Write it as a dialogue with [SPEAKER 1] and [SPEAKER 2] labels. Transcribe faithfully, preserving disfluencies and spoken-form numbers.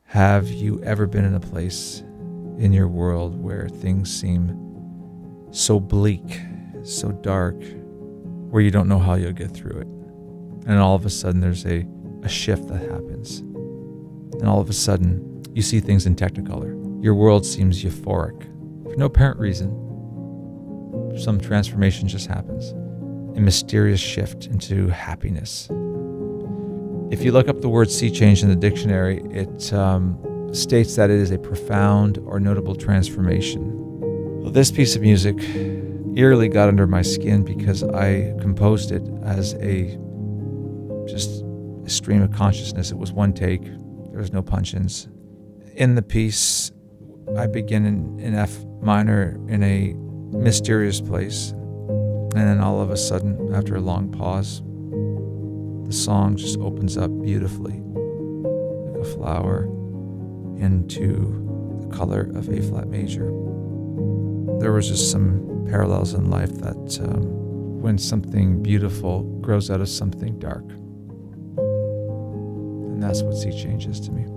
[SPEAKER 1] Have you ever been in a place in your world where things seem so bleak, so dark, where you don't know how you'll get through it? And all of a sudden there's a, a shift that happens. And all of a sudden you see things in Technicolor. Your world seems euphoric. For no apparent reason, some transformation just happens. A mysterious shift into happiness. If you look up the word sea change in the dictionary, it um, states that it is a profound or notable transformation. Well, this piece of music eerily got under my skin because I composed it as a just a stream of consciousness. It was one take. There was no punch-ins. In the piece, I begin in, in F minor in a mysterious place. And then all of a sudden, after a long pause, the song just opens up beautifully, like a flower, into the color of A flat major. There was just some parallels in life that um, when something beautiful grows out of something dark. And that's what sea change is to me.